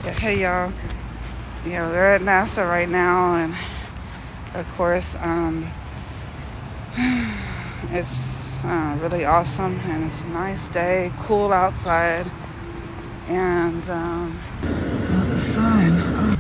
Yeah, hey y'all. Yeah, we're at NASA right now, and of course, it's really awesome, and it's a nice day, cool outside, and the sun.